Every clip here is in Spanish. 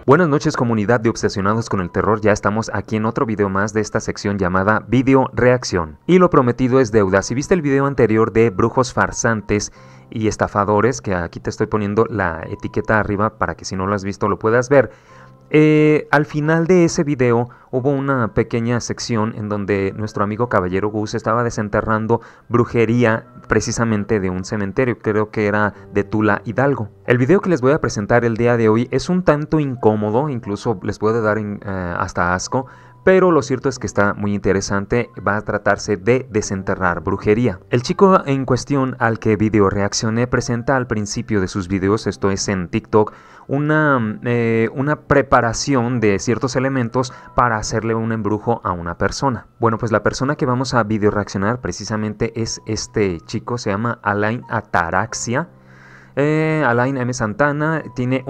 Buenas noches, comunidad de obsesionados con el terror. Ya estamos aquí en otro video más de esta sección llamada Video Reacción. Y lo prometido es deuda. Si viste el video anterior de brujos farsantes y estafadores, que aquí te estoy poniendo la etiqueta arriba para que si no lo has visto lo puedas ver. Al final de ese video hubo una pequeña sección en donde nuestro amigo Caballero Gus estaba desenterrando brujería precisamente de un cementerio, creo que era de Tula, Hidalgo. El video que les voy a presentar el día de hoy es un tanto incómodo, incluso les puede dar hasta asco, pero lo cierto es que está muy interesante. Va a tratarse de desenterrar brujería. El chico en cuestión al que video reaccioné presenta al principio de sus videos, esto es en TikTok, una preparación de ciertos elementos para hacerle un embrujo a una persona. Bueno, pues la persona que vamos a video reaccionar precisamente es este chico, se llama Alain Ataraxia. Alain M. Santana tiene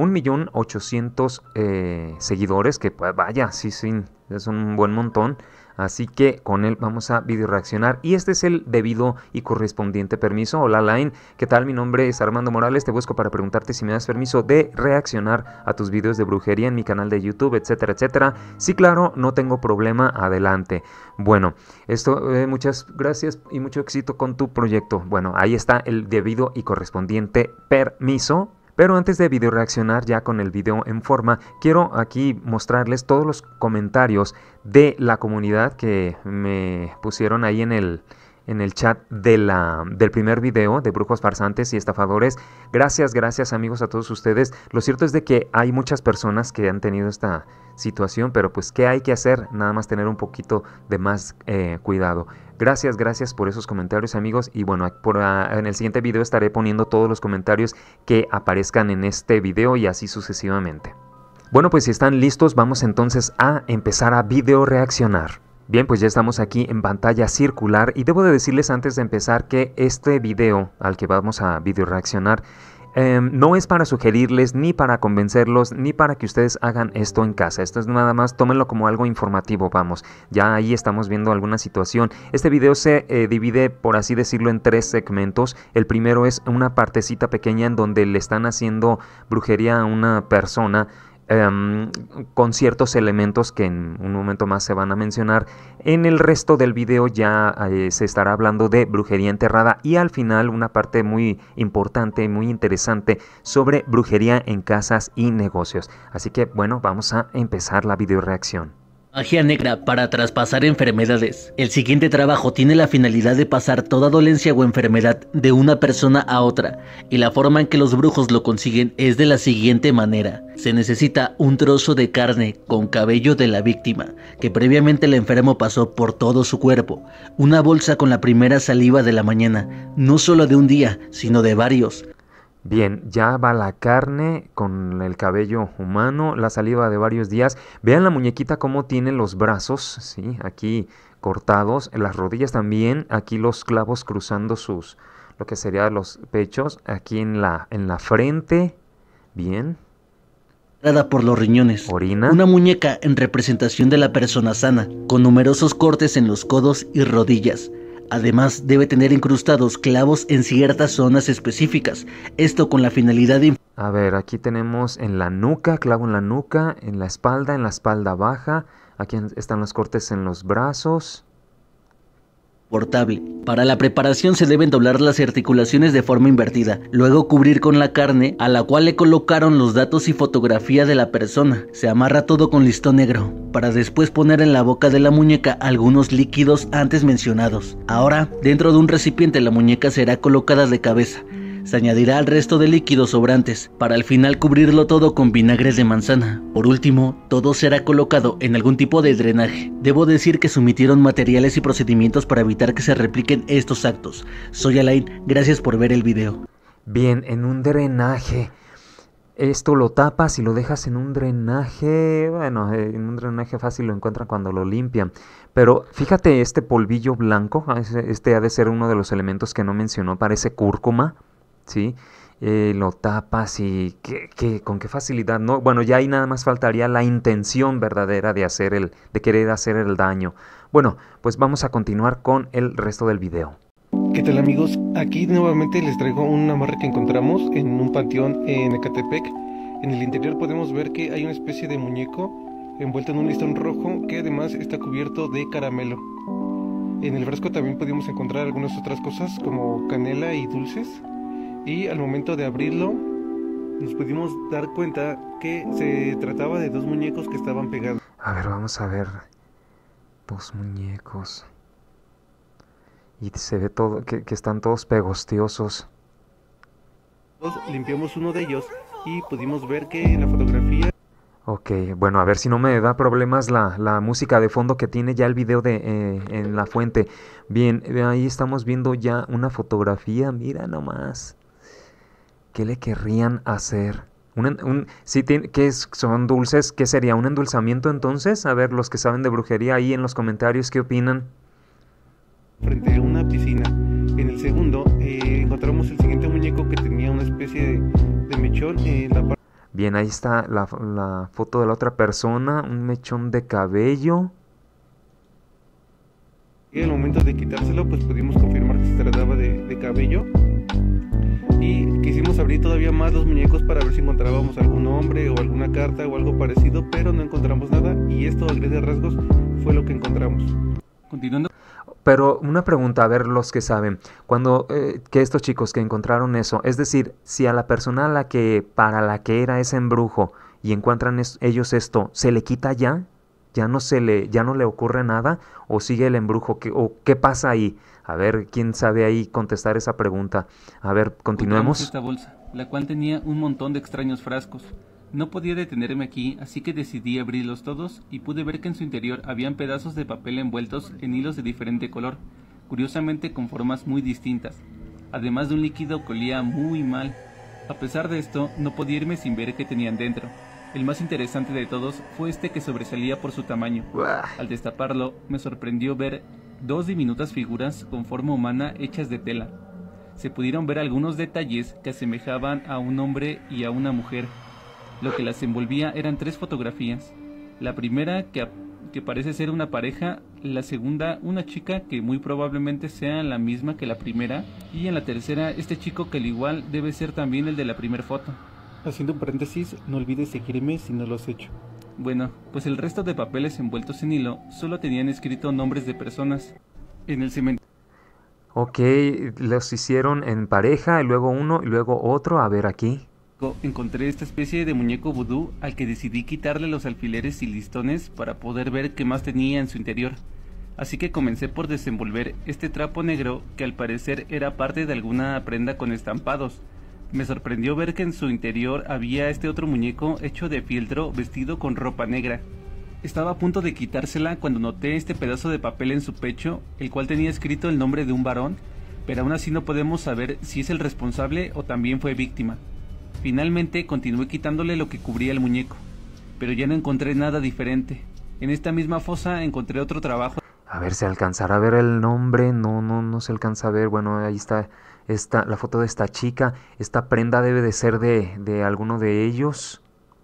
1.800.000 seguidores, que pues vaya, sí, es un buen montón. Así que con él vamos a video reaccionar y este es el debido y correspondiente permiso. Hola Alain, ¿qué tal? Mi nombre es Armando Morales, te busco para preguntarte si me das permiso de reaccionar a tus videos de brujería en mi canal de YouTube, etcétera, etcétera. Sí, claro, no tengo problema, adelante. Bueno, muchas gracias y mucho éxito con tu proyecto. Bueno, ahí está el debido y correspondiente permiso. Pero antes de video reaccionar ya con el video en forma, quiero aquí mostrarles todos los comentarios de la comunidad que me pusieron ahí en el chat del primer video de brujos farsantes y estafadores. Gracias amigos a todos ustedes. Lo cierto es de que hay muchas personas que han tenido esta situación, pero pues ¿qué hay que hacer? Nada más tener un poquito de más cuidado. Gracias por esos comentarios, amigos. Y bueno, en el siguiente video estaré poniendo todos los comentarios que aparezcan en este video y así sucesivamente. Bueno, pues si están listos, vamos entonces a empezar a video reaccionar. Bien, pues ya estamos aquí en pantalla circular y debo de decirles antes de empezar que este video al que vamos a video reaccionar no es para sugerirles, ni para convencerlos, ni para que ustedes hagan esto en casa. Esto es nada más, tómenlo como algo informativo, vamos. Ya ahí estamos viendo alguna situación. Este video se divide, por así decirlo, en 3 segmentos. El primero es una partecita pequeña en donde le están haciendo brujería a una persona, con ciertos elementos que en un momento más se van a mencionar. En el resto del video ya se estará hablando de brujería enterrada y al final una parte muy importante, muy interesante sobre brujería en casas y negocios. Así que bueno, vamos a empezar la video reacción. Magia negra para traspasar enfermedades. El siguiente trabajo tiene la finalidad de pasar toda dolencia o enfermedad de una persona a otra, y la forma en que los brujos lo consiguen es de la siguiente manera. Se necesita un trozo de carne con cabello de la víctima, que previamente el enfermo pasó por todo su cuerpo, una bolsa con la primera saliva de la mañana, no solo de un día, sino de varios. Bien, ya va la carne con el cabello humano, la saliva de varios días. Vean la muñequita cómo tiene los brazos, ¿sí? Aquí cortados, las rodillas también, aquí los clavos cruzando lo que serían los pechos, aquí en la frente, bien. Por los riñones. Orina. Una muñeca en representación de la persona sana, con numerosos cortes en los codos y rodillas. Además, debe tener incrustados clavos en ciertas zonas específicas, esto con la finalidad de... A ver, aquí tenemos en la nuca, clavo en la nuca, en la espalda baja, aquí están los cortes en los brazos. Portable. Para la preparación se deben doblar las articulaciones de forma invertida, luego cubrir con la carne a la cual le colocaron los datos y fotografía de la persona. Se amarra todo con listón negro, para después poner en la boca de la muñeca algunos líquidos antes mencionados. Ahora, dentro de un recipiente la muñeca será colocada de cabeza. Se añadirá al resto de líquidos sobrantes, para al final cubrirlo todo con vinagre de manzana. Por último, todo será colocado en algún tipo de drenaje. Debo decir que se omitieron materiales y procedimientos para evitar que se repliquen estos actos. Soy Alain, gracias por ver el video. Bien, en un drenaje. Esto lo tapas y lo dejas en un drenaje. Bueno, en un drenaje fácil lo encuentran cuando lo limpian. Pero fíjate este polvillo blanco. Este ha de ser uno de los elementos que no mencionó. Parece cúrcuma. ¿Sí? Lo tapas y con qué facilidad, ¿no? Bueno, ya ahí nada más faltaría la intención verdadera de querer hacer el daño. Bueno, pues vamos a continuar con el resto del video. ¿Qué tal, amigos? Aquí nuevamente les traigo un amarre que encontramos en un panteón en Ecatepec. En el interior podemos ver que hay una especie de muñeco envuelto en un listón rojo que además está cubierto de caramelo. En el frasco también pudimos encontrar algunas otras cosas como canela y dulces, y al momento de abrirlo nos pudimos dar cuenta que se trataba de dos muñecos que estaban pegados. A ver, vamos a ver. Dos muñecos. Y se ve todo, que están todos pegostiosos. Limpiamos uno de ellos y pudimos ver que en la fotografía... Ok, bueno, a ver si no me da problemas la música de fondo que tiene ya el video en la fuente. Bien, ahí estamos viendo ya una fotografía, mira nomás. ¿Qué le querrían hacer? Son dulces? ¿Qué sería? ¿Un endulzamiento entonces? A ver, los que saben de brujería ahí en los comentarios, ¿qué opinan? Frente a una piscina. En el segundo encontramos el siguiente muñeco que tenía una especie de mechón en la parte... Bien, ahí está la foto de la otra persona, un mechón de cabello. Y al momento de quitárselo, pues pudimos confirmar que se trataba de cabello. Y quisimos abrir todavía más los muñecos para ver si encontrábamos algún nombre o alguna carta o algo parecido, pero no encontramos nada, y esto a grandes rasgos fue lo que encontramos. Continuando. Pero una pregunta, a ver los que saben, que estos chicos que encontraron eso, es decir, si a la persona para la que era ese embrujo y encuentran ellos esto, ¿se le quita ya? ¿Ya no le ocurre nada? ¿O sigue el embrujo? ¿O qué pasa ahí? A ver, ¿quién sabe ahí contestar esa pregunta? A ver, continuemos. Esta bolsa, la cual tenía un montón de extraños frascos. No podía detenerme aquí, así que decidí abrirlos todos y pude ver que en su interior habían pedazos de papel envueltos en hilos de diferente color, curiosamente con formas muy distintas, además de un líquido que olía muy mal. A pesar de esto, no podía irme sin ver qué tenían dentro. El más interesante de todos fue este que sobresalía por su tamaño. Al destaparlo, me sorprendió ver dos diminutas figuras con forma humana hechas de tela. Se pudieron ver algunos detalles que asemejaban a un hombre y a una mujer. Lo que las envolvía eran tres fotografías. La primera que parece ser una pareja, la segunda una chica que muy probablemente sea la misma que la primera, y en la tercera este chico que al igual debe ser también el de la primera foto. Haciendo un paréntesis, no olvides seguirme si no lo has hecho. Bueno, pues el resto de papeles envueltos en hilo solo tenían escrito nombres de personas. En el cementerio. Ok, los hicieron en pareja, y luego uno y luego otro. A ver aquí. Encontré esta especie de muñeco vudú al que decidí quitarle los alfileres y listones para poder ver qué más tenía en su interior. Así que comencé por desenvolver este trapo negro que al parecer era parte de alguna prenda con estampados. Me sorprendió ver que en su interior había este otro muñeco hecho de fieltro vestido con ropa negra. Estaba a punto de quitársela cuando noté este pedazo de papel en su pecho, el cual tenía escrito el nombre de un varón, pero aún así no podemos saber si es el responsable o también fue víctima. Finalmente continué quitándole lo que cubría el muñeco, pero ya no encontré nada diferente. En esta misma fosa encontré otro trabajo. A ver si alcanzará a ver el nombre. No se alcanza a ver. Bueno, ahí está la foto de esta chica. Esta prenda debe de ser de alguno de ellos.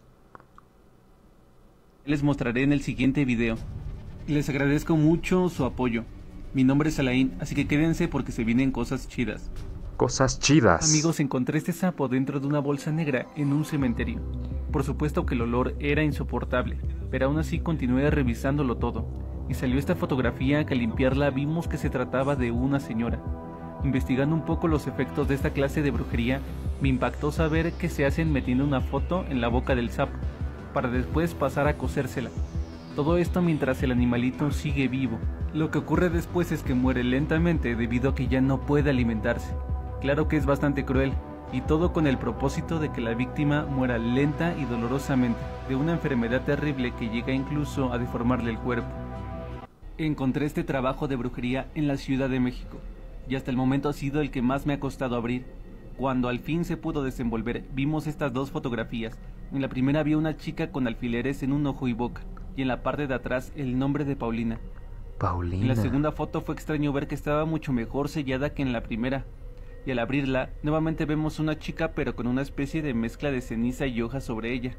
Les mostraré en el siguiente video. Les agradezco mucho su apoyo. Mi nombre es Alain, así que quédense porque se vienen cosas chidas. Cosas chidas. Amigos, encontré este sapo dentro de una bolsa negra en un cementerio. Por supuesto que el olor era insoportable, pero aún así continué revisándolo todo. Y salió esta fotografía que al limpiarla vimos que se trataba de una señora. Investigando un poco los efectos de esta clase de brujería, me impactó saber que se hacen metiendo una foto en la boca del sapo, para después pasar a cocérsela. Todo esto mientras el animalito sigue vivo. Lo que ocurre después es que muere lentamente debido a que ya no puede alimentarse. Claro que es bastante cruel, y todo con el propósito de que la víctima muera lenta y dolorosamente, de una enfermedad terrible que llega incluso a deformarle el cuerpo. Encontré este trabajo de brujería en la Ciudad de México, y hasta el momento ha sido el que más me ha costado abrir. Cuando al fin se pudo desenvolver, vimos estas dos fotografías. En la primera había una chica con alfileres en un ojo y boca, y en la parte de atrás el nombre de Paulina. En la segunda foto fue extraño ver que estaba mucho mejor sellada que en la primera, y al abrirla, nuevamente vemos una chica pero con una especie de mezcla de ceniza y hojas sobre ella.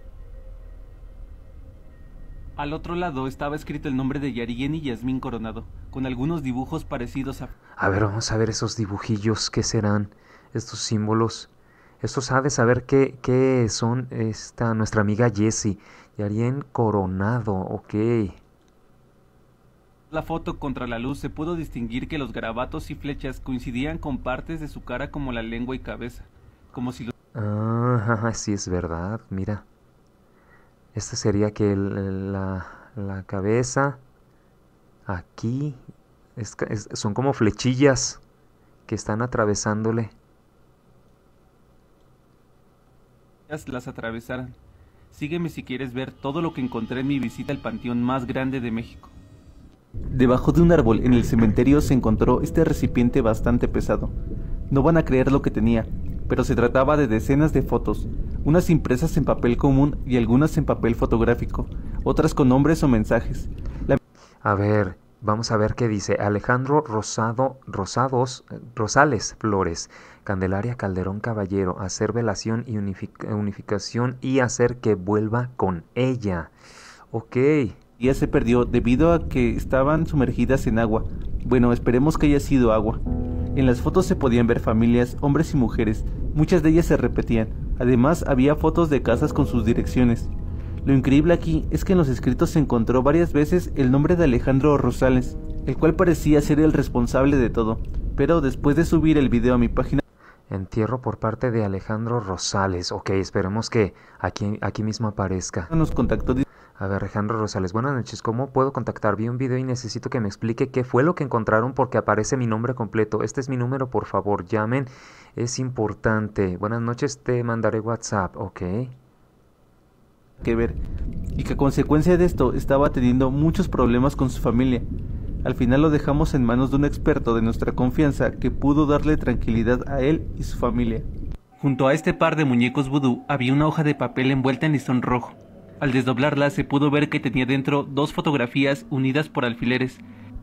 Al otro lado estaba escrito el nombre de Yarien y Yasmín Coronado, con algunos dibujos parecidos a... A ver, vamos a ver esos dibujillos, ¿qué serán? Estos símbolos. Estos ha de saber qué son nuestra amiga Jessie. Yarien Coronado, ok. La foto contra la luz se pudo distinguir que los garabatos y flechas coincidían con partes de su cara como la lengua y cabeza, como si Ah, sí es verdad, mira. Esta sería que la cabeza aquí son como flechillas que están atravesándole. las atravesaran. Sígueme si quieres ver todo lo que encontré en mi visita al panteón más grande de México. Debajo de un árbol en el cementerio se encontró este recipiente bastante pesado. No van a creer lo que tenía, pero se trataba de decenas de fotos, unas impresas en papel común y algunas en papel fotográfico, otras con nombres o mensajes. A ver, vamos a ver qué dice. Alejandro Rosales Flores, Candelaria Calderón Caballero, hacer velación y unificación y hacer que vuelva con ella. Ok. Ya se perdió debido a que estaban sumergidas en agua. Bueno, esperemos que haya sido agua. En las fotos se podían ver familias, hombres y mujeres, muchas de ellas se repetían. Además había fotos de casas con sus direcciones. Lo increíble aquí es que en los escritos se encontró varias veces el nombre de Alejandro Rosales, el cual parecía ser el responsable de todo, pero después de subir el video a mi página... Entierro por parte de Alejandro Rosales. Ok, esperemos que aquí mismo aparezca. Nos contactó... A ver, Alejandro Rosales, buenas noches, ¿cómo puedo contactar? Vi un video y necesito que me explique qué fue lo que encontraron porque aparece mi nombre completo. Este es mi número, por favor, llamen, es importante. Buenas noches, te mandaré WhatsApp, ok. Que ver, y que a consecuencia de esto estaba teniendo muchos problemas con su familia. Al final lo dejamos en manos de un experto de nuestra confianza que pudo darle tranquilidad a él y su familia. Junto a este par de muñecos vudú había una hoja de papel envuelta en listón rojo. Al desdoblarla se pudo ver que tenía dentro dos fotografías unidas por alfileres.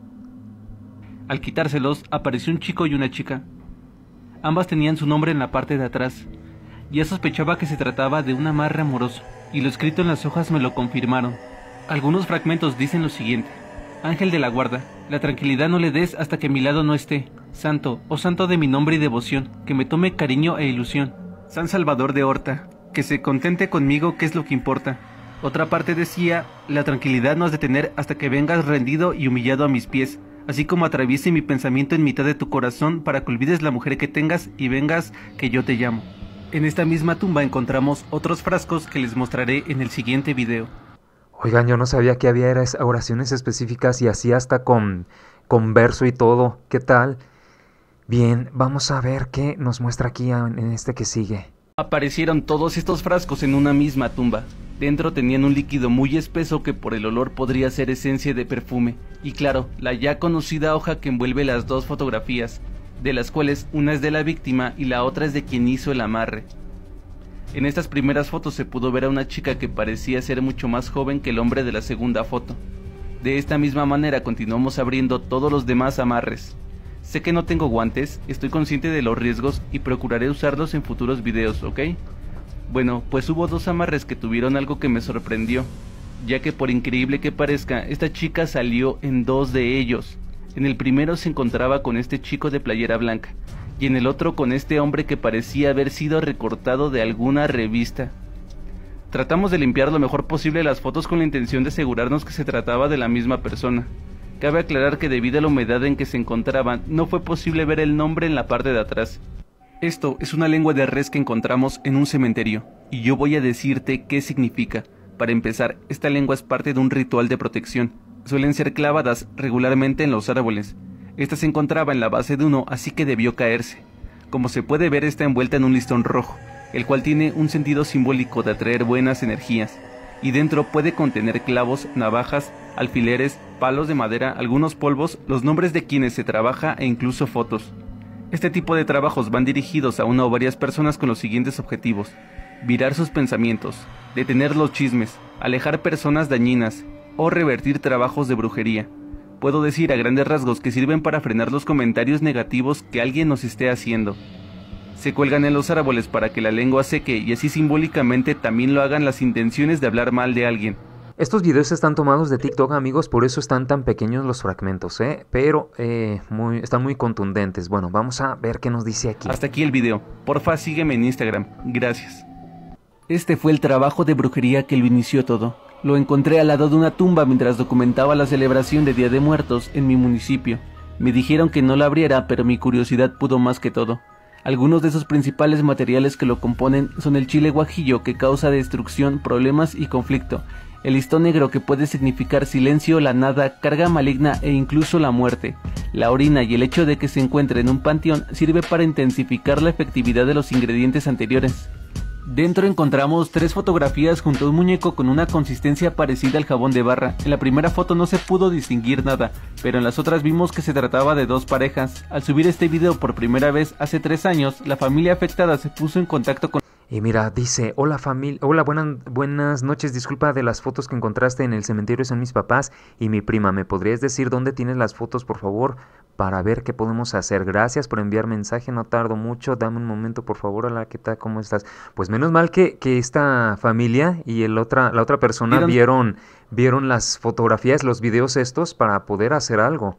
Al quitárselos apareció un chico y una chica. Ambas tenían su nombre en la parte de atrás. Ya sospechaba que se trataba de un amarre amoroso, y lo escrito en las hojas me lo confirmaron. Algunos fragmentos dicen lo siguiente: Ángel de la guarda, la tranquilidad no le des hasta que a mi lado no esté. Santo, oh santo de mi nombre y devoción, que me tome cariño e ilusión. San Salvador de Horta, que se contente conmigo, que es lo que importa. Otra parte decía: la tranquilidad no has de tener hasta que vengas rendido y humillado a mis pies, así como atraviese mi pensamiento en mitad de tu corazón para que olvides la mujer que tengas y vengas que yo te llamo. En esta misma tumba encontramos otros frascos que les mostraré en el siguiente video. Oigan, yo no sabía que había oraciones específicas y así hasta con verso y todo. ¿Qué tal? Bien, vamos a ver qué nos muestra aquí en este que sigue. Aparecieron todos estos frascos en una misma tumba. Dentro tenían un líquido muy espeso que por el olor podría ser esencia de perfume. Y claro, la ya conocida hoja que envuelve las dos fotografías, de las cuales una es de la víctima y la otra es de quien hizo el amarre. En estas primeras fotos se pudo ver a una chica que parecía ser mucho más joven que el hombre de la segunda foto. De esta misma manera continuamos abriendo todos los demás amarres. Sé que no tengo guantes, estoy consciente de los riesgos y procuraré usarlos en futuros videos, ¿ok? Bueno, pues hubo dos amarres que tuvieron algo que me sorprendió, ya que por increíble que parezca, esta chica salió en dos de ellos. En el primero se encontraba con este chico de playera blanca, y en el otro con este hombre que parecía haber sido recortado de alguna revista. Tratamos de limpiar lo mejor posible las fotos con la intención de asegurarnos que se trataba de la misma persona. Cabe aclarar que debido a la humedad en que se encontraban, no fue posible ver el nombre en la parte de atrás. Esto es una lengua de res que encontramos en un cementerio, y yo voy a decirte qué significa. Para empezar, esta lengua es parte de un ritual de protección. Suelen ser clavadas regularmente en los árboles. Esta se encontraba en la base de uno, así que debió caerse. Como se puede ver, está envuelta en un listón rojo, el cual tiene un sentido simbólico de atraer buenas energías, y dentro puede contener clavos, navajas, alfileres, palos de madera, algunos polvos, los nombres de quienes se trabaja e incluso fotos. Este tipo de trabajos van dirigidos a una o varias personas con los siguientes objetivos: virar sus pensamientos, detener los chismes, alejar personas dañinas o revertir trabajos de brujería. Puedo decir a grandes rasgos que sirven para frenar los comentarios negativos que alguien nos esté haciendo. Se cuelgan en los árboles para que la lengua seque y así simbólicamente también lo hagan las intenciones de hablar mal de alguien. Estos videos están tomados de TikTok, amigos, por eso están tan pequeños los fragmentos, pero están muy contundentes. Bueno, vamos a ver qué nos dice aquí. Hasta aquí el video. Porfa, sígueme en Instagram. Gracias. Este fue el trabajo de brujería que lo inició todo. Lo encontré al lado de una tumba mientras documentaba la celebración de Día de Muertos en mi municipio. Me dijeron que no la abriera, pero mi curiosidad pudo más que todo. Algunos de sus principales materiales que lo componen son el chile guajillo, que causa destrucción, problemas y conflicto, el listón negro, que puede significar silencio, la nada, carga maligna e incluso la muerte. La orina y el hecho de que se encuentre en un panteón sirve para intensificar la efectividad de los ingredientes anteriores. Dentro encontramos 3 fotografías junto a un muñeco con una consistencia parecida al jabón de barra. En la primera foto no se pudo distinguir nada, pero en las otras vimos que se trataba de 2 parejas. Al subir este video por primera vez hace 3 años, la familia afectada se puso en contacto con... Y mira, dice, hola familia, hola, buenas noches, disculpa de las fotos que encontraste en el cementerio, son mis papás y mi prima. ¿Me podrías decir dónde tienes las fotos, por favor, para ver qué podemos hacer? Gracias por enviar mensaje, no tardo mucho, dame un momento, por favor. Hola, ¿qué tal? ¿Cómo estás? Pues menos mal que esta familia y la otra persona vieron las fotografías, los videos estos para poder hacer algo.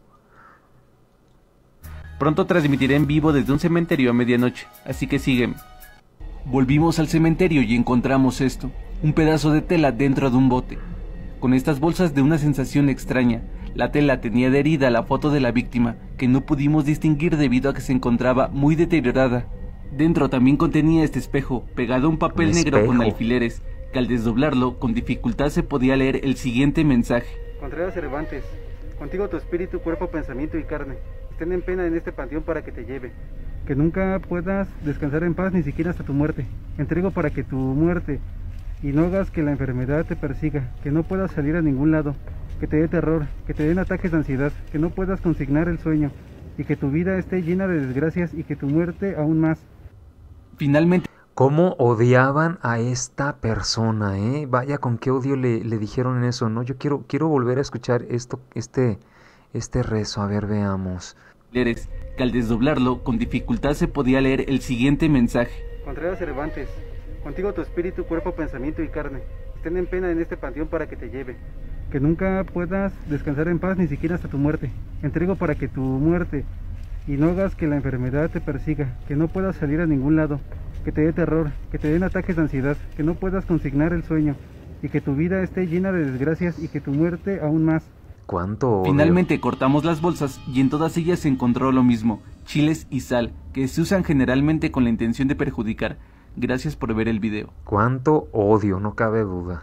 Pronto transmitiré en vivo desde un cementerio a medianoche, así que sígueme. Volvimos al cementerio y encontramos esto, un pedazo de tela dentro de un bote, con estas bolsas de una sensación extraña. La tela tenía adherida la foto de la víctima, que no pudimos distinguir debido a que se encontraba muy deteriorada. Dentro también contenía este espejo, pegado a un papel negro con alfileres, que al desdoblarlo con dificultad se podía leer el siguiente mensaje. Contreras Cervantes, contigo tu espíritu, cuerpo, pensamiento y carne estén en pena en este panteón para que te lleve. Que nunca puedas descansar en paz ni siquiera hasta tu muerte. Entrego para que tu muerte y no hagas que la enfermedad te persiga, que no puedas salir a ningún lado, que te dé terror, que te den ataques de ansiedad, que no puedas consignar el sueño y que tu vida esté llena de desgracias y que tu muerte aún más. Finalmente... ¿Cómo odiaban a esta persona, Vaya con qué odio le dijeron eso, ¿no? Yo quiero volver a escuchar este rezo, a ver, veamos. Que al desdoblarlo con dificultad se podía leer el siguiente mensaje. Contreras Cervantes, contigo tu espíritu, cuerpo, pensamiento y carne estén en pena en este panteón para que te lleve. Que nunca puedas descansar en paz ni siquiera hasta tu muerte. Entrego para que tu muerte y no hagas que la enfermedad te persiga, que no puedas salir a ningún lado, que te dé terror, que te den ataques de ansiedad, que no puedas consignar el sueño y que tu vida esté llena de desgracias y que tu muerte aún más. ¿Cuánto odio? Finalmente cortamos las bolsas y en todas ellas se encontró lo mismo, chiles y sal, que se usan generalmente con la intención de perjudicar. Gracias por ver el video. Cuánto odio, no cabe duda.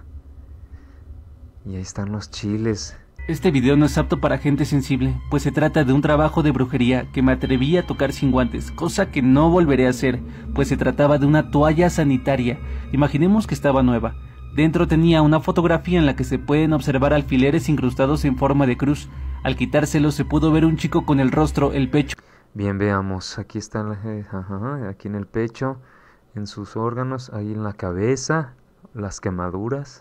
Y ahí están los chiles. Este video no es apto para gente sensible, pues se trata de un trabajo de brujería que me atreví a tocar sin guantes, cosa que no volveré a hacer, pues se trataba de una toalla sanitaria. Imaginemos que estaba nueva. Dentro tenía una fotografía en la que se pueden observar alfileres incrustados en forma de cruz. Al quitárselo se pudo ver un chico con el rostro, el pecho. Bien, veamos. Aquí está, aquí en el pecho, en sus órganos, ahí en la cabeza, las quemaduras.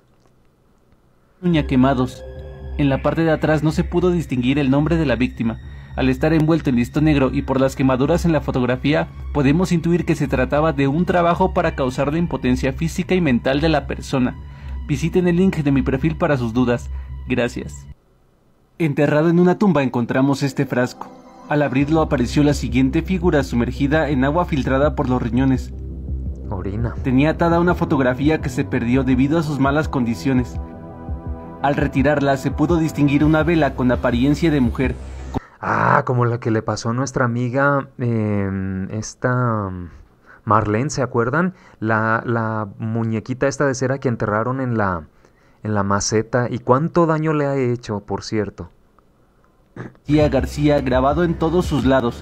Uña quemados. En la parte de atrás no se pudo distinguir el nombre de la víctima. Al estar envuelto en listón negro y por las quemaduras en la fotografía, podemos intuir que se trataba de un trabajo para causar la impotencia física y mental de la persona. Visiten el link de mi perfil para sus dudas. Gracias. Enterrado en una tumba encontramos este frasco. Al abrirlo apareció la siguiente figura sumergida en agua filtrada por los riñones. Orina. Tenía atada una fotografía que se perdió debido a sus malas condiciones. Al retirarla se pudo distinguir una vela con apariencia de mujer. Ah, como la que le pasó a nuestra amiga, esta Marlene, ¿se acuerdan? La muñequita esta de cera que enterraron en la maceta. ¿Y cuánto daño le ha hecho, por cierto? García grabado en todos sus lados.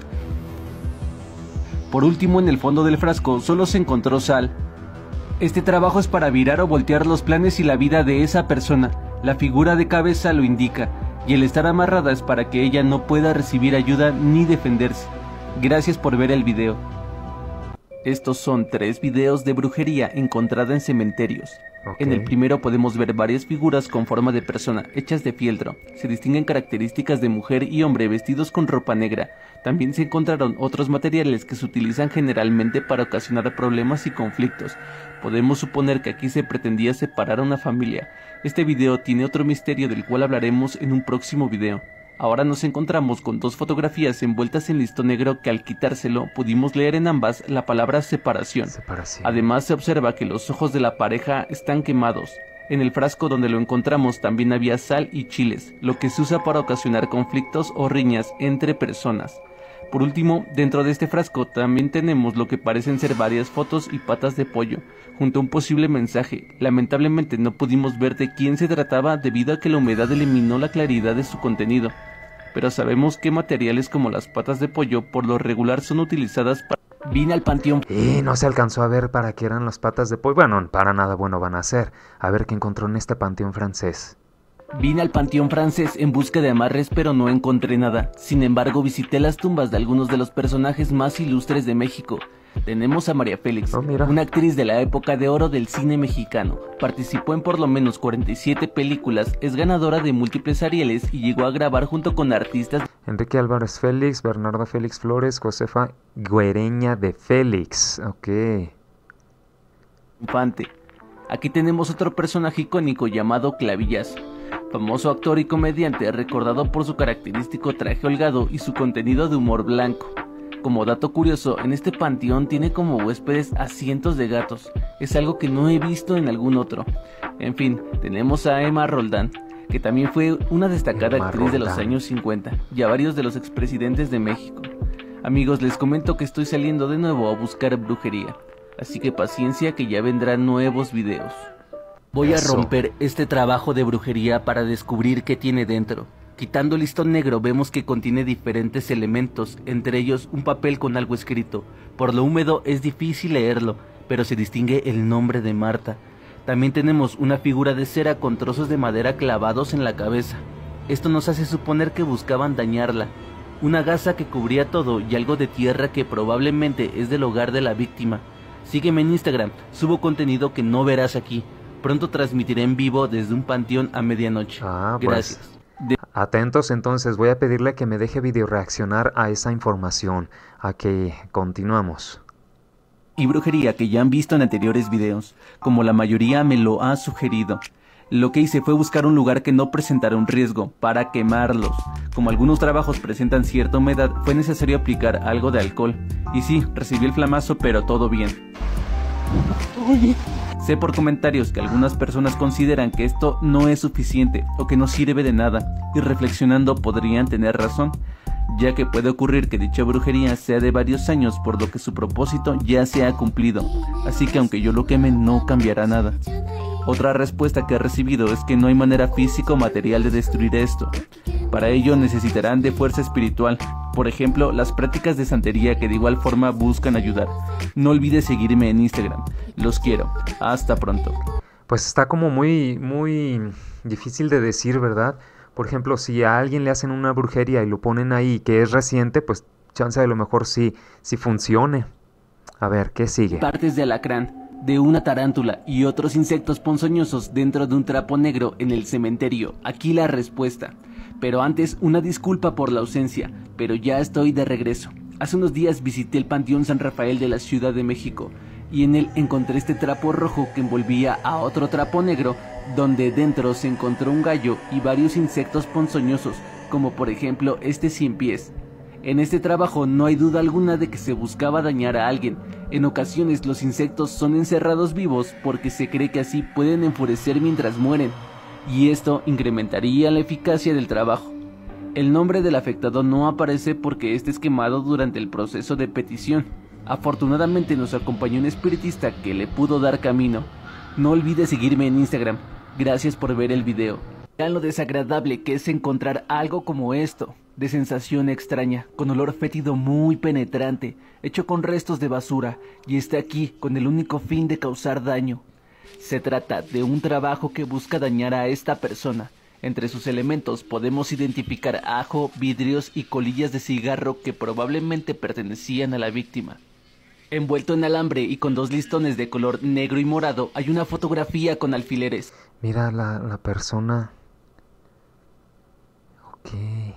Por último, en el fondo del frasco solo se encontró sal. Este trabajo es para virar o voltear los planes y la vida de esa persona. La figura de cabeza lo indica, y el estar amarrada es para que ella no pueda recibir ayuda ni defenderse. Gracias por ver el video. Estos son 3 videos de brujería encontrada en cementerios. En el primero podemos ver varias figuras con forma de persona, hechas de fieltro. Se distinguen características de mujer y hombre vestidos con ropa negra. También se encontraron otros materiales que se utilizan generalmente para ocasionar problemas y conflictos. Podemos suponer que aquí se pretendía separar a una familia. Este video tiene otro misterio del cual hablaremos en un próximo video. Ahora nos encontramos con 2 fotografías envueltas en listón negro que al quitárselo pudimos leer en ambas la palabra separación. Además se observa que los ojos de la pareja están quemados. En el frasco donde lo encontramos también había sal y chiles, lo que se usa para ocasionar conflictos o riñas entre personas. Por último, dentro de este frasco también tenemos lo que parecen ser varias fotos y patas de pollo, junto a un posible mensaje. Lamentablemente no pudimos ver de quién se trataba debido a que la humedad eliminó la claridad de su contenido, pero sabemos que materiales como las patas de pollo por lo regular son utilizadas para... Vine al panteón. Y no se alcanzó a ver para qué eran las patas de pollo. Bueno, para nada bueno van a ser. A ver qué encontró en este panteón francés. Vine al panteón francés en busca de amarres, pero no encontré nada. Sin embargo, visité las tumbas de algunos de los personajes más ilustres de México. Tenemos a María Félix, una actriz de la época de oro del cine mexicano. Participó en por lo menos 47 películas, es ganadora de múltiples Arieles y llegó a grabar junto con artistas... Enrique Álvarez Félix, Bernardo Félix Flores, Josefa Güereña de Félix. Ok. Infante. Aquí tenemos otro personaje icónico llamado Clavillazo. Famoso actor y comediante recordado por su característico traje holgado y su contenido de humor blanco. Como dato curioso, en este panteón tiene como huéspedes a cientos de gatos. Es algo que no he visto en algún otro. En fin, tenemos a Emma Roldán, que también fue una destacada actriz de los años 50 y a varios de los expresidentes de México. Amigos, les comento que estoy saliendo de nuevo a buscar brujería, así que paciencia que ya vendrán nuevos videos. Voy a romper este trabajo de brujería para descubrir qué tiene dentro. Quitando el listón negro vemos que contiene diferentes elementos, entre ellos un papel con algo escrito. Por lo húmedo es difícil leerlo, pero se distingue el nombre de Marta. También tenemos una figura de cera con trozos de madera clavados en la cabeza. Esto nos hace suponer que buscaban dañarla. Una gasa que cubría todo y algo de tierra que probablemente es del hogar de la víctima. Sígueme en Instagram, subo contenido que no verás aquí. Pronto transmitiré en vivo desde un panteón a medianoche. Gracias. Atentos, entonces voy a pedirle que me deje video reaccionar a esa información. A que continuamos. Y brujería que ya han visto en anteriores videos, como la mayoría me lo ha sugerido. Lo que hice fue buscar un lugar que no presentara un riesgo para quemarlos. Como algunos trabajos presentan cierta humedad, fue necesario aplicar algo de alcohol. Y sí, recibí el flamazo, pero todo bien. Sé por comentarios que algunas personas consideran que esto no es suficiente o que no sirve de nada, y reflexionando podrían tener razón, ya que puede ocurrir que dicha brujería sea de varios años, por lo que su propósito ya se ha cumplido, así que aunque yo lo queme no cambiará nada. Otra respuesta que he recibido es que no hay manera física o material de destruir esto. Para ello necesitarán de fuerza espiritual, por ejemplo las prácticas de santería que de igual forma buscan ayudar. No olvides seguirme en Instagram, los quiero, hasta pronto. Pues está como muy difícil de decir, ¿verdad? Por ejemplo, si a alguien le hacen una brujería y lo ponen ahí que es reciente, pues chance de lo mejor sí funcione. A ver, ¿qué sigue? Partes de alacrán, de una tarántula y otros insectos ponzoñosos dentro de un trapo negro en el cementerio. Aquí la respuesta. Pero antes, una disculpa por la ausencia, pero ya estoy de regreso. Hace unos días visité el Panteón San Rafael de la Ciudad de México y en él encontré este trapo rojo que envolvía a otro trapo negro, donde dentro se encontró un gallo y varios insectos ponzoñosos, como por ejemplo este 100 pies. En este trabajo no hay duda alguna de que se buscaba dañar a alguien. En ocasiones los insectos son encerrados vivos porque se cree que así pueden enfurecer mientras mueren, y esto incrementaría la eficacia del trabajo. El nombre del afectado no aparece porque este es quemado durante el proceso de petición. Afortunadamente nos acompañó un espiritista que le pudo dar camino. No olvides seguirme en Instagram. Gracias por ver el video. Vean lo desagradable que es encontrar algo como esto, de sensación extraña, con olor fétido muy penetrante, hecho con restos de basura, y está aquí con el único fin de causar daño. Se trata de un trabajo que busca dañar a esta persona. Entre sus elementos podemos identificar ajo, vidrios y colillas de cigarro que probablemente pertenecían a la víctima. Envuelto en alambre y con 2 listones de color negro y morado hay una fotografía con alfileres. Mira la persona. Ok.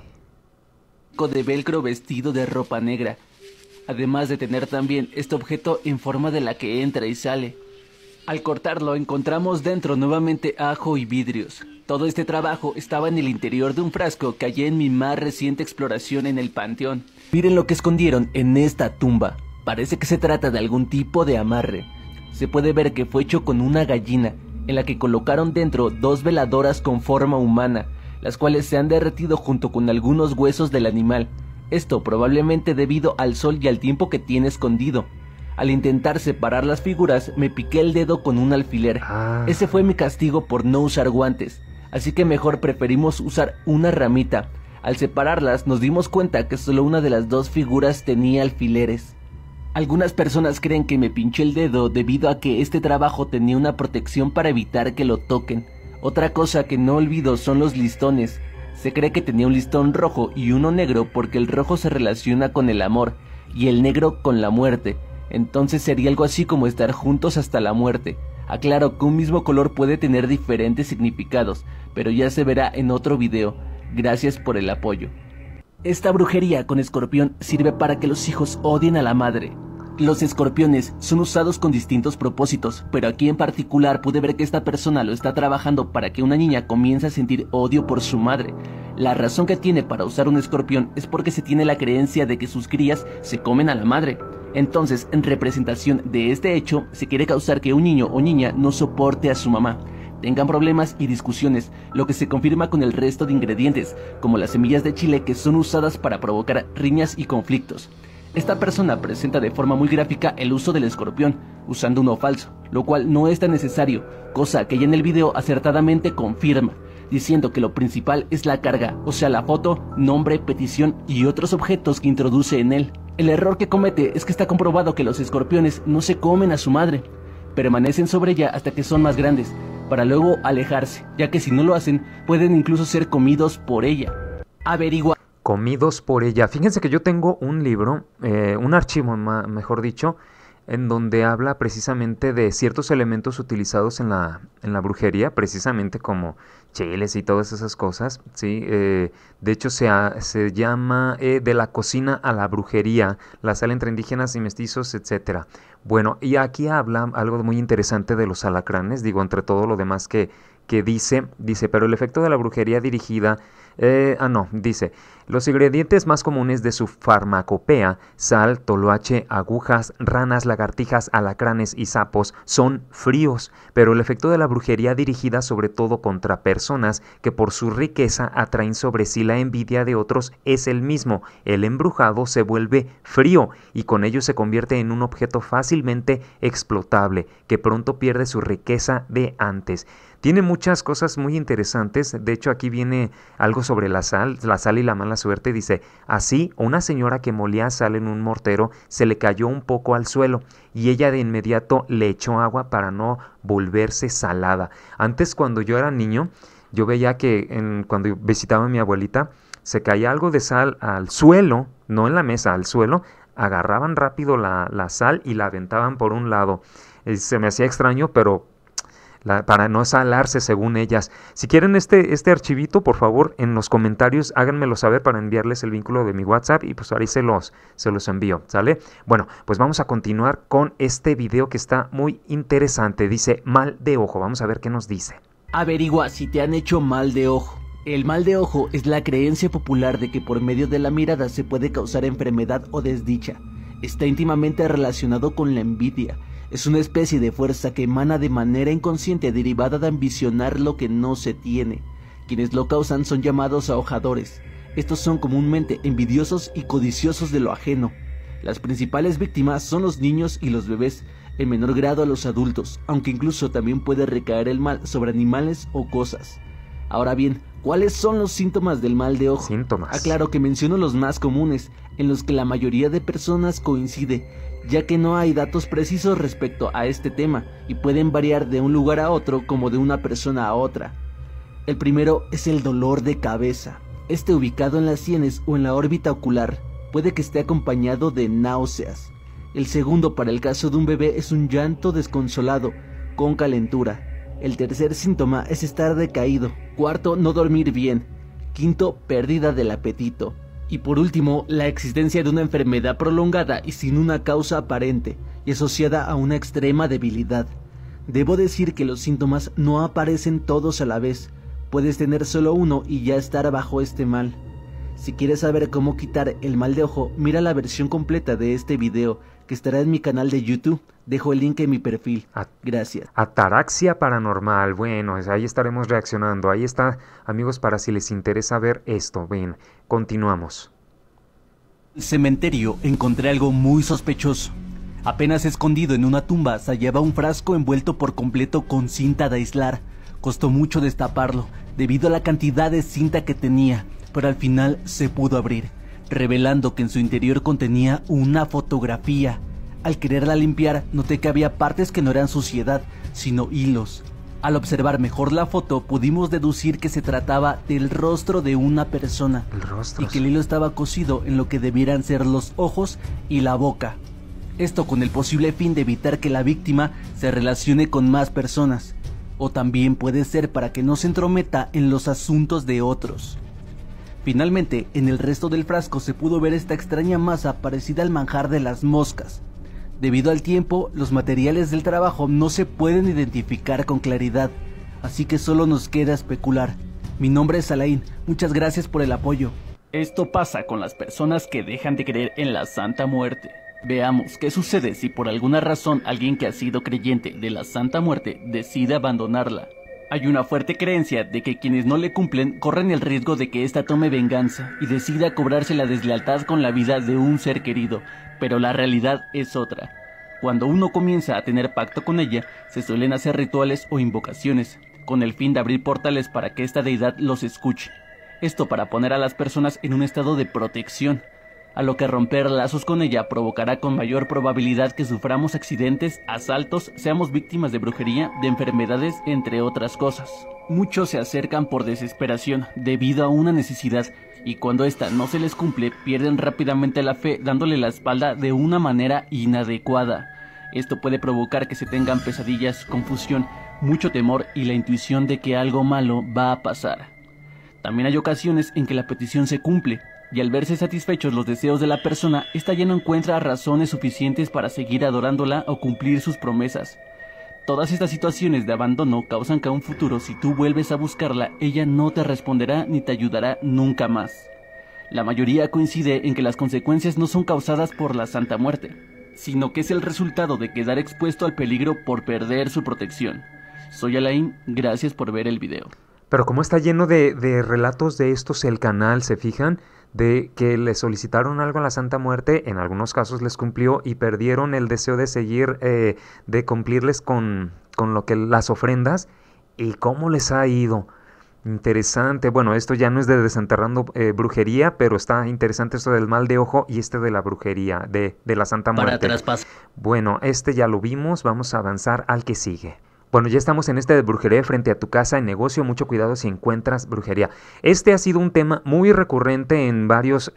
De velcro vestido de ropa negra, además de tener también este objeto en forma de la que entra y sale. Al cortarlo encontramos dentro nuevamente ajo y vidrios. Todo este trabajo estaba en el interior de un frasco que hallé en mi más reciente exploración en el panteón. Miren lo que escondieron en esta tumba. Parece que se trata de algún tipo de amarre. Se puede ver que fue hecho con una gallina, en la que colocaron dentro 2 veladoras con forma humana, las cuales se han derretido junto con algunos huesos del animal. Esto probablemente debido al sol y al tiempo que tiene escondido. Al intentar separar las figuras, me piqué el dedo con un alfiler. Ese fue mi castigo por no usar guantes, así que mejor preferimos usar una ramita. Al separarlas nos dimos cuenta que solo una de las 2 figuras tenía alfileres. Algunas personas creen que me pinché el dedo debido a que este trabajo tenía una protección para evitar que lo toquen. Otra cosa que no olvido son los listones. Se cree que tenía un listón rojo y uno negro porque el rojo se relaciona con el amor y el negro con la muerte. Entonces sería algo así como estar juntos hasta la muerte. Aclaro que un mismo color puede tener diferentes significados, pero ya se verá en otro video. Gracias por el apoyo. Esta brujería con escorpión sirve para que los hijos odien a la madre. Los escorpiones son usados con distintos propósitos, pero aquí en particular pude ver que esta persona lo está trabajando para que una niña comience a sentir odio por su madre. La razón que tiene para usar un escorpión es porque se tiene la creencia de que sus crías se comen a la madre. Entonces, en representación de este hecho, se quiere causar que un niño o niña no soporte a su mamá, tengan problemas y discusiones, lo que se confirma con el resto de ingredientes, como las semillas de chile que son usadas para provocar riñas y conflictos. Esta persona presenta de forma muy gráfica el uso del escorpión, usando uno falso, lo cual no es tan necesario, cosa que ella en el video acertadamente confirma, diciendo que lo principal es la carga, o sea la foto, nombre, petición y otros objetos que introduce en él. El error que comete es que está comprobado que los escorpiones no se comen a su madre, permanecen sobre ella hasta que son más grandes, para luego alejarse, ya que si no lo hacen, pueden incluso ser comidos por ella. Averigua. Comidos por ella. Fíjense que yo tengo un libro, un archivo mejor dicho, en donde habla precisamente de ciertos elementos utilizados en la brujería, precisamente como chiles y todas esas cosas, ¿sí? De hecho se llama De la cocina a la brujería, la sal entre indígenas y mestizos, etcétera. Bueno, y aquí habla algo muy interesante de los alacranes, digo, entre todo lo demás que dice, pero el efecto de la brujería dirigida, dice, los ingredientes más comunes de su farmacopea, sal, toloache, agujas, ranas, lagartijas, alacranes y sapos, son fríos, pero el efecto de la brujería dirigida sobre todo contra personas que por su riqueza atraen sobre sí la envidia de otros es el mismo. El embrujado se vuelve frío y con ello se convierte en un objeto fácilmente explotable, que pronto pierde su riqueza de antes. Tiene muchas cosas muy interesantes. De hecho, aquí viene algo sobre la sal y la mala suerte. Dice, así, una señora que molía sal en un mortero se le cayó un poco al suelo y ella de inmediato le echó agua para no volverse salada. Antes, cuando yo era niño, yo veía que cuando visitaba a mi abuelita, se caía algo de sal al suelo, no en la mesa, al suelo, agarraban rápido la sal y la aventaban por un lado. Se me hacía extraño, pero para no salarse según ellas. Si quieren este archivito, por favor, en los comentarios háganmelo saber para enviarles el vínculo de mi WhatsApp y pues ahí se los envío, ¿sale? Bueno, pues vamos a continuar con este video que está muy interesante. Dice mal de ojo, vamos a ver qué nos dice. Averigua si te han hecho mal de ojo. El mal de ojo es la creencia popular de que por medio de la mirada se puede causar enfermedad o desdicha. Está íntimamente relacionado con la envidia. Es una especie de fuerza que emana de manera inconsciente derivada de ambicionar lo que no se tiene. Quienes lo causan son llamados ahojadores. Estos son comúnmente envidiosos y codiciosos de lo ajeno. Las principales víctimas son los niños y los bebés, en menor grado a los adultos, aunque incluso también puede recaer el mal sobre animales o cosas. Ahora bien, ¿cuáles son los síntomas del mal de ojo? Síntomas. Aclaro que menciono los más comunes, en los que la mayoría de personas coincide, ya que no hay datos precisos respecto a este tema y pueden variar de un lugar a otro como de una persona a otra. El primero es el dolor de cabeza. Ubicado en las sienes o en la órbita ocular, puede que esté acompañado de náuseas. El segundo, para el caso de un bebé, es un llanto desconsolado, con calentura. El tercer síntoma es estar decaído. Cuarto, no dormir bien. Quinto, pérdida del apetito. Y por último, la existencia de una enfermedad prolongada y sin una causa aparente, y asociada a una extrema debilidad. Debo decir que los síntomas no aparecen todos a la vez. Puedes tener solo uno y ya estar bajo este mal. Si quieres saber cómo quitar el mal de ojo, mira la versión completa de este video, que estará en mi canal de YouTube. Dejo el link en mi perfil. Gracias. Ataraxia paranormal. Bueno, ahí estaremos reaccionando. Ahí está, amigos, para si les interesa ver esto. Ven, continuamos. En el cementerio encontré algo muy sospechoso. Apenas escondido en una tumba se hallaba un frasco envuelto por completo con cinta de aislar. Costó mucho destaparlo, debido a la cantidad de cinta que tenía, pero al final se pudo abrir, revelando que en su interior contenía una fotografía. Al quererla limpiar, noté que había partes que no eran suciedad, sino hilos. Al observar mejor la foto, pudimos deducir que se trataba del rostro de una persona, y que el hilo estaba cosido en lo que debieran ser los ojos y la boca. Esto con el posible fin de evitar que la víctima se relacione con más personas, o también puede ser para que no se entrometa en los asuntos de otros. Finalmente, en el resto del frasco se pudo ver esta extraña masa parecida al manjar de las moscas. Debido al tiempo, los materiales del trabajo no se pueden identificar con claridad, así que solo nos queda especular. Mi nombre es Alain, muchas gracias por el apoyo. Esto pasa con las personas que dejan de creer en la Santa Muerte. Veamos qué sucede si por alguna razón alguien que ha sido creyente de la Santa Muerte decide abandonarla. Hay una fuerte creencia de que quienes no le cumplen corren el riesgo de que ésta tome venganza y decida cobrarse la deslealtad con la vida de un ser querido, pero la realidad es otra. Cuando uno comienza a tener pacto con ella, se suelen hacer rituales o invocaciones, con el fin de abrir portales para que esta deidad los escuche. Esto para poner a las personas en un estado de protección, a lo que romper lazos con ella provocará con mayor probabilidad que suframos accidentes, asaltos, seamos víctimas de brujería, de enfermedades, entre otras cosas. Muchos se acercan por desesperación, debido a una necesidad, y cuando esta no se les cumple, pierden rápidamente la fe dándole la espalda de una manera inadecuada. Esto puede provocar que se tengan pesadillas, confusión, mucho temor y la intuición de que algo malo va a pasar. También hay ocasiones en que la petición se cumple, y al verse satisfechos los deseos de la persona, esta ya no encuentra razones suficientes para seguir adorándola o cumplir sus promesas. Todas estas situaciones de abandono causan que a un futuro, si tú vuelves a buscarla, ella no te responderá ni te ayudará nunca más. La mayoría coincide en que las consecuencias no son causadas por la Santa Muerte, sino que es el resultado de quedar expuesto al peligro por perder su protección. Soy Alain, gracias por ver el video. Pero como está lleno de relatos de estos el canal, ¿se fijan? De que le solicitaron algo a la Santa Muerte, en algunos casos les cumplió y perdieron el deseo de seguir, de cumplirles con lo que las ofrendas, y cómo les ha ido. Interesante. Bueno, esto ya no es de desenterrando brujería, pero está interesante esto del mal de ojo y este de la brujería, de la Santa Muerte. Bueno, este ya lo vimos, vamos a avanzar al que sigue. Bueno, ya estamos en este de brujería frente a tu casa en negocio. Mucho cuidado si encuentras brujería. Este ha sido un tema muy recurrente en varios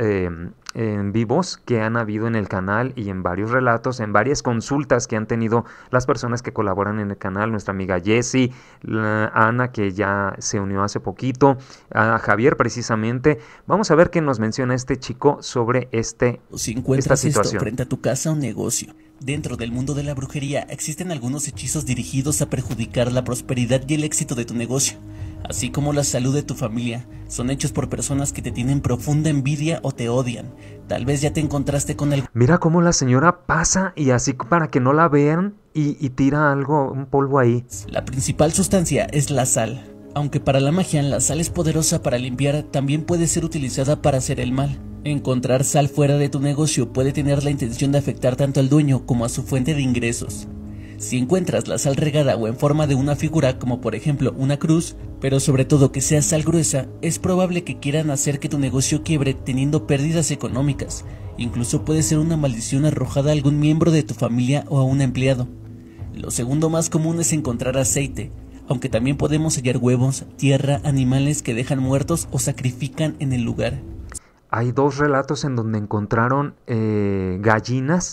en vivos que han habido en el canal y en varios relatos, en varias consultas que han tenido las personas que colaboran en el canal. Nuestra amiga Jessie, Ana, que ya se unió hace poquito, a Javier precisamente. Vamos a ver qué nos menciona este chico sobre si encuentras esta situación. Esto frente a tu casa o negocio. Dentro del mundo de la brujería existen algunos hechizos dirigidos a perjudicar la prosperidad y el éxito de tu negocio, así como la salud de tu familia. Son hechos por personas que te tienen profunda envidia o te odian. Tal vez ya te encontraste con el... Mira cómo la señora pasa y así para que no la vean y tira algo, un polvo ahí. La principal sustancia es la sal. Aunque para la magia la sal es poderosa para limpiar, también puede ser utilizada para hacer el mal. Encontrar sal fuera de tu negocio puede tener la intención de afectar tanto al dueño como a su fuente de ingresos. Si encuentras la sal regada o en forma de una figura, como por ejemplo una cruz, pero sobre todo que sea sal gruesa, es probable que quieran hacer que tu negocio quiebre teniendo pérdidas económicas. Incluso puede ser una maldición arrojada a algún miembro de tu familia o a un empleado. Lo segundo más común es encontrar aceite, aunque también podemos hallar huevos, tierra, animales que dejan muertos o sacrifican en el lugar. Hay dos relatos en donde encontraron gallinas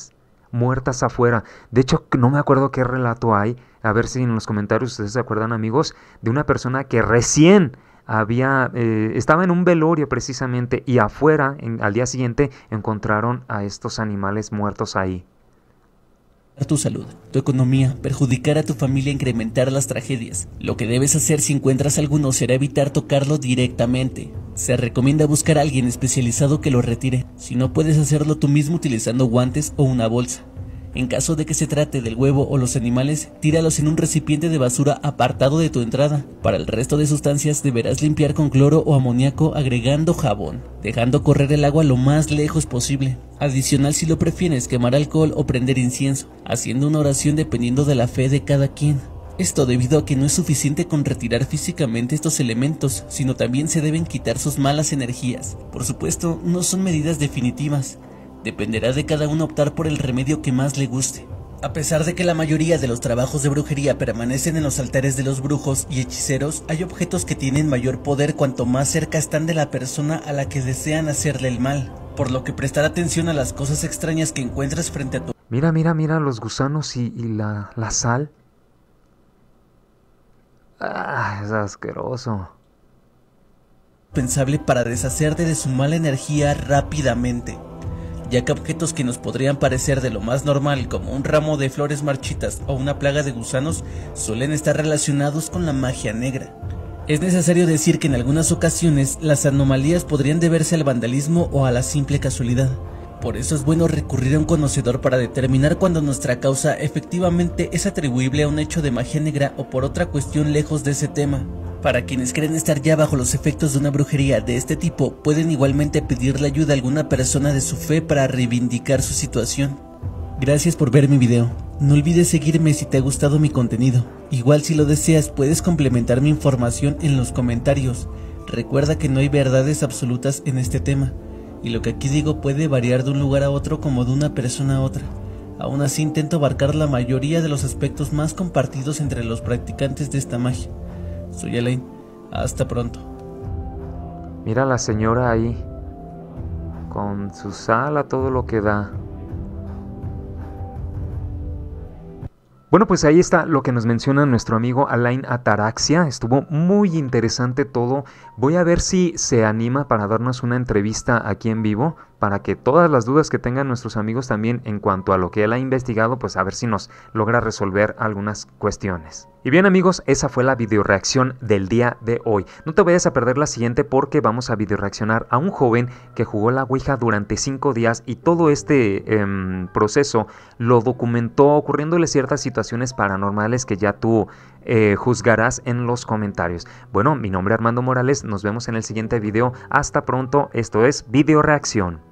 muertas afuera. De hecho, no me acuerdo qué relato hay, a ver si en los comentarios ustedes se acuerdan, amigos, de una persona que recién estaba en un velorio precisamente, y afuera, al día siguiente, encontraron a estos animales muertos ahí. Tu salud, tu economía, perjudicar a tu familia e incrementar las tragedias. Lo que debes hacer si encuentras alguno será evitar tocarlo directamente. Se recomienda buscar a alguien especializado que lo retire. Si no, puedes hacerlo tú mismo utilizando guantes o una bolsa. En caso de que se trate del huevo o los animales, tíralos en un recipiente de basura apartado de tu entrada. Para el resto de sustancias deberás limpiar con cloro o amoníaco agregando jabón, dejando correr el agua lo más lejos posible. Adicional, si lo prefieres, quemar alcohol o prender incienso, haciendo una oración dependiendo de la fe de cada quien. Esto debido a que no es suficiente con retirar físicamente estos elementos, sino también se deben quitar sus malas energías. Por supuesto, no son medidas definitivas. Dependerá de cada uno optar por el remedio que más le guste. A pesar de que la mayoría de los trabajos de brujería permanecen en los altares de los brujos y hechiceros, hay objetos que tienen mayor poder cuanto más cerca están de la persona a la que desean hacerle el mal, por lo que prestar atención a las cosas extrañas que encuentras frente a tu... Mira, los gusanos y la sal. Es asqueroso. Pensable para deshacerte de su mala energía rápidamente, ya que objetos que nos podrían parecer de lo más normal, como un ramo de flores marchitas o una plaga de gusanos, suelen estar relacionados con la magia negra. Es necesario decir que en algunas ocasiones las anomalías podrían deberse al vandalismo o a la simple casualidad. Por eso es bueno recurrir a un conocedor para determinar cuando nuestra causa efectivamente es atribuible a un hecho de magia negra o por otra cuestión lejos de ese tema. Para quienes creen estar ya bajo los efectos de una brujería de este tipo, pueden igualmente pedirle ayuda a alguna persona de su fe para reivindicar su situación. Gracias por ver mi video. No olvides seguirme si te ha gustado mi contenido. Igual, si lo deseas, puedes complementar mi información en los comentarios. Recuerda que no hay verdades absolutas en este tema, y lo que aquí digo puede variar de un lugar a otro como de una persona a otra. Aún así, intento abarcar la mayoría de los aspectos más compartidos entre los practicantes de esta magia. Soy Alain, hasta pronto. Mira a la señora ahí, con su sal a todo lo que da. Bueno, pues ahí está lo que nos menciona nuestro amigo Alain Ataraxia. Estuvo muy interesante todo. Voy a ver si se anima para darnos una entrevista aquí en vivo, para que todas las dudas que tengan nuestros amigos también en cuanto a lo que él ha investigado, pues a ver si nos logra resolver algunas cuestiones. Y bien, amigos, esa fue la videoreacción del día de hoy. No te vayas a perder la siguiente, porque vamos a videoreaccionar a un joven que jugó la Ouija durante 5 días y todo este proceso lo documentó, ocurriéndole ciertas situaciones paranormales que ya tú juzgarás en los comentarios. Bueno, mi nombre es Armando Morales, nos vemos en el siguiente video. Hasta pronto, esto es Videoreacción.